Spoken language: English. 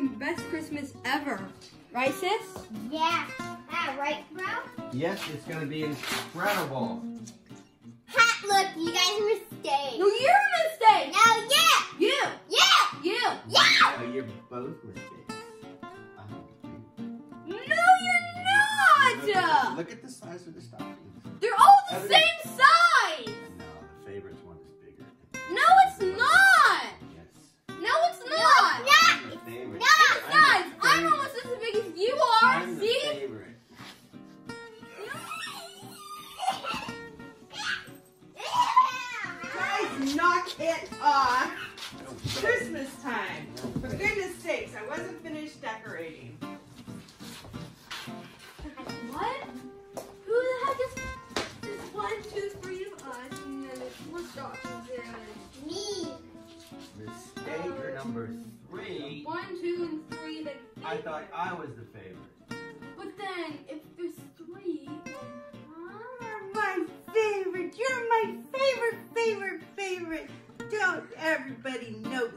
having the best Christmas ever. Right, sis? Yeah. Right, bro? Yes, it's gonna be incredible. Ha, look, you guys are mistakes. No, you're a mistake. No, yeah. You. Yeah. You. Yeah. Oh, you're both mistakes. No, you're not. Look at the size of the stocking. They're all the same size. No, the favorites one is bigger. No, it's not. Yes. No, it's not. No, The favorite. It's guys, I'm almost as big as you are. I'm the See? favorite. Guys, knock it off. It's Christmas time. For goodness sakes, I wasn't finished decorating. What? Who the heck is this? 1, 2, 3 of us, and then there's 4 stockings there. Me. Mistake number 3. 1, 2, and 3. Then I thought I was the favorite. but then if there's 3, You're my favorite. You're my favorite. Don't everybody know